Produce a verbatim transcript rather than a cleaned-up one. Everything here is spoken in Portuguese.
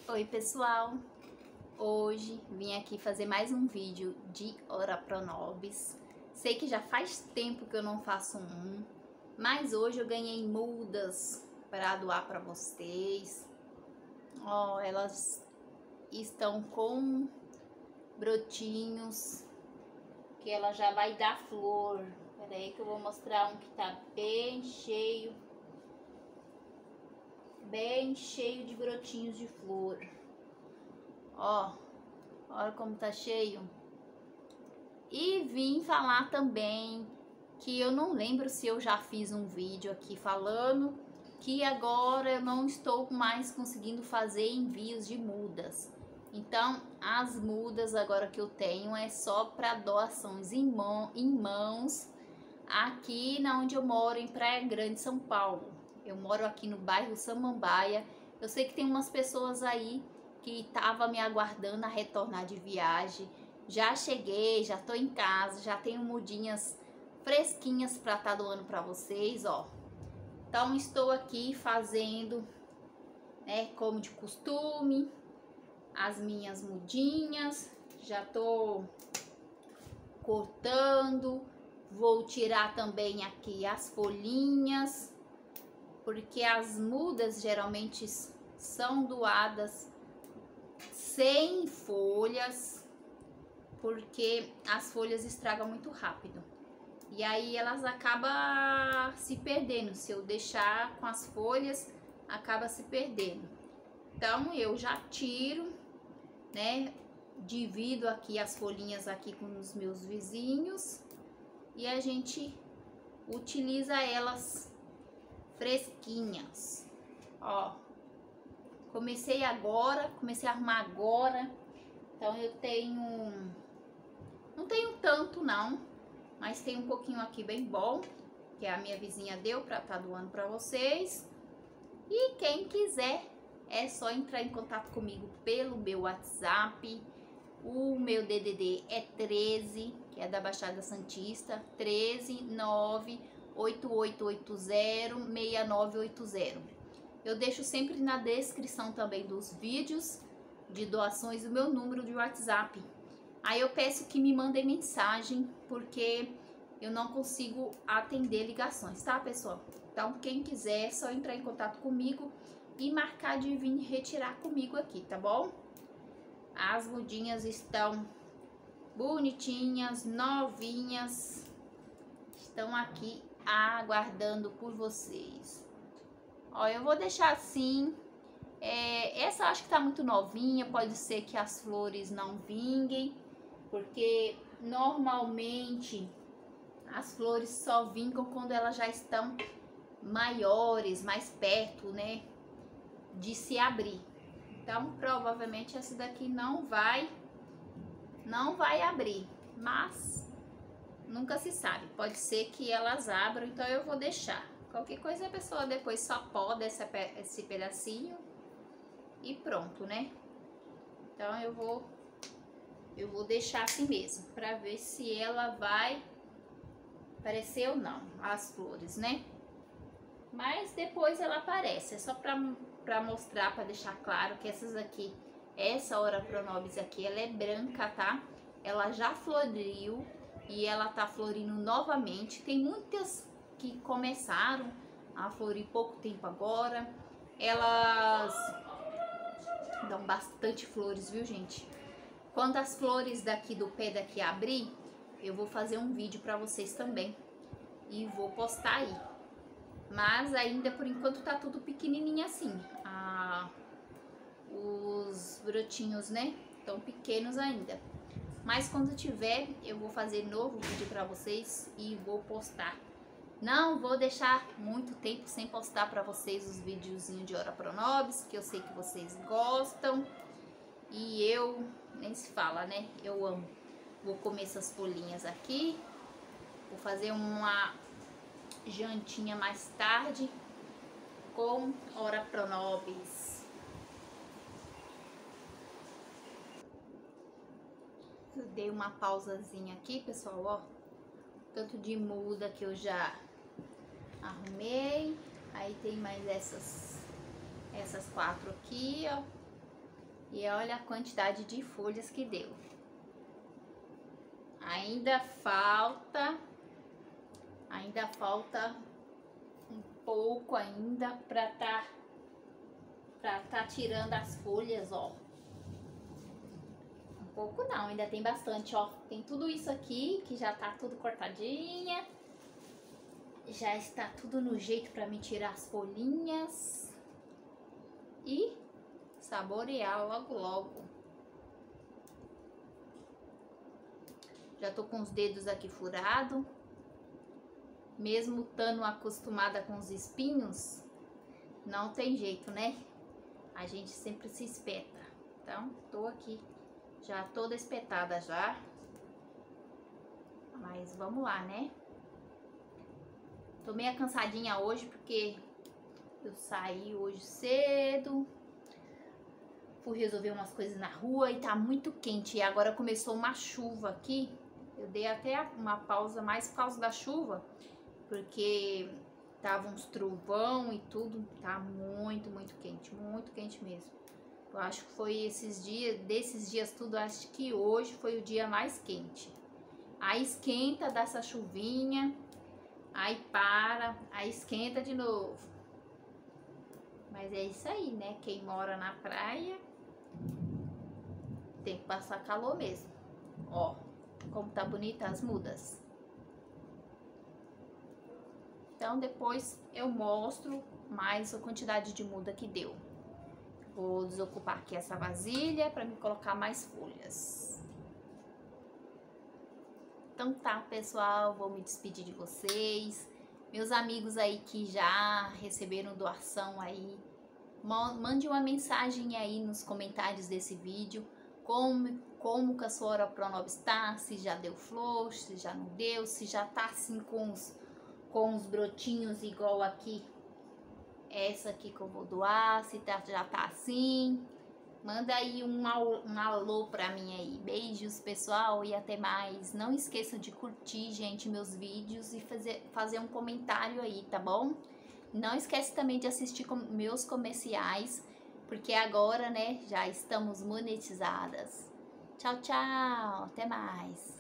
Oi pessoal, hoje vim aqui fazer mais um vídeo de Ora Pronobis. Sei que já faz tempo que eu não faço um, mas hoje eu ganhei mudas para doar para vocês. Ó, elas estão com brotinhos que ela já vai dar flor. Pera aí que eu vou mostrar um que tá bem cheio. Bem cheio de brotinhos de flor. Ó, olha como tá cheio. E vim falar também que eu não lembro se eu já fiz um vídeo aqui falando que agora eu não estou mais conseguindo fazer envios de mudas. Então, as mudas agora que eu tenho é só para doações em, mão, em mãos aqui na onde eu moro, em Praia Grande, São Paulo. Eu moro aqui no bairro Samambaia. Eu sei que tem umas pessoas aí que estavam me aguardando a retornar de viagem. Já cheguei, já tô em casa, já tenho mudinhas fresquinhas para estar doando para vocês, ó. Então estou aqui fazendo, né, como de costume, as minhas mudinhas. Já tô cortando, vou tirar também aqui as folhinhas, porque as mudas geralmente são doadas sem folhas, porque as folhas estragam muito rápido. E aí elas acabam se perdendo, se eu deixar com as folhas, acaba se perdendo. Então eu já tiro, né, divido aqui as folhinhas aqui com os meus vizinhos e a gente utiliza elas fresquinhas. Ó, comecei agora, comecei a arrumar agora, então eu tenho, não tenho tanto não, mas tem um pouquinho aqui bem bom, que a minha vizinha deu para estar doando para vocês. E quem quiser é só entrar em contato comigo pelo meu WhatsApp. O meu D D D é treze, que é da Baixada Santista, treze nove oito oito oito zero seis nove oito zero. Eu deixo sempre na descrição também dos vídeos de doações o meu número de WhatsApp. Aí eu peço que me mandem mensagem, porque eu não consigo atender ligações, tá, pessoal? Então, quem quiser é só entrar em contato comigo e marcar de vir retirar comigo aqui, tá bom? As mudinhas estão bonitinhas, novinhas, estão aqui aguardando por vocês. Ó, eu vou deixar assim. É, essa eu acho que tá muito novinha, pode ser que as flores não vinguem, porque normalmente as flores só vingam quando elas já estão maiores, mais perto, né, de se abrir. Então, provavelmente essa daqui não vai, não vai abrir, mas nunca se sabe. Pode ser que elas abram, então eu vou deixar. Qualquer coisa a pessoa depois só poda esse, esse pedacinho e pronto, né? Então eu vou, eu vou deixar assim mesmo, para ver se ela vai aparecer ou não, as flores, né? Mas depois ela aparece, é só para para mostrar, para deixar claro que essas aqui, essa Ora Pronobis aqui, ela é branca, tá? Ela já floriu e ela tá florindo novamente. Tem muitas que começaram a florir pouco tempo agora. Elas dão bastante flores, viu, gente? Quando as flores daqui do pé daqui abrir, eu vou fazer um vídeo para vocês também e vou postar aí. Mas ainda por enquanto tá tudo pequenininho assim. Ah, os brotinhos, né, estão pequenos ainda. Mas quando tiver, eu vou fazer novo vídeo para vocês e vou postar. Não vou deixar muito tempo sem postar para vocês os videozinhos de Ora Pronobis, que eu sei que vocês gostam. E eu, nem se fala, né, eu amo. Vou comer essas folhinhas aqui. Vou fazer uma jantinha mais tarde com Ora Pronobis. Eu dei uma pausazinha aqui, pessoal, ó. Tanto de muda que eu já arrumei. Aí tem mais essas essas quatro aqui, ó. E olha a quantidade de folhas que deu. Ainda falta, ainda falta um pouco ainda pra tá, pra tá tirando as folhas, ó. Um pouco não, ainda tem bastante, ó. Tem tudo isso aqui que já tá tudo cortadinha. Já está tudo no jeito pra me tirar as folhinhas. E saborear logo logo. Já tô com os dedos aqui furados. Mesmo estando acostumada com os espinhos, não tem jeito, né? A gente sempre se espeta. Então, tô aqui já toda espetada já. Mas vamos lá, né? Tô meio cansadinha hoje porque eu saí hoje cedo. Fui resolver umas coisas na rua e tá muito quente. E agora começou uma chuva aqui. Eu dei até uma pausa mais por causa da chuva, porque tava uns trovão e tudo. Tá muito, muito quente. Muito quente mesmo. Eu acho que foi esses dias, desses dias tudo, acho que hoje foi o dia mais quente. Aí esquenta, dá essa chuvinha. Aí para, aí esquenta de novo. Mas é isso aí, né? Quem mora na praia tem que passar calor mesmo. Ó, como tá bonita as mudas. Então depois eu mostro mais a quantidade de muda que deu. Vou desocupar aqui essa vasilha para me colocar mais folhas. Então tá, pessoal, vou me despedir de vocês. Meus amigos aí que já receberam doação aí, mande uma mensagem aí nos comentários desse vídeo. Como, como que a sua Oroproniva está, se já deu flor, se já não deu, se já tá assim com os, com os brotinhos igual aqui. Essa aqui que eu vou doar, se tá, já tá assim. Manda aí um, um alô pra mim aí. Beijos, pessoal, e até mais. Não esqueçam de curtir, gente, meus vídeos e fazer, fazer um comentário aí, tá bom? Não esquece também de assistir com meus comerciais, porque agora, né, já estamos monetizadas. Tchau, tchau. Até mais.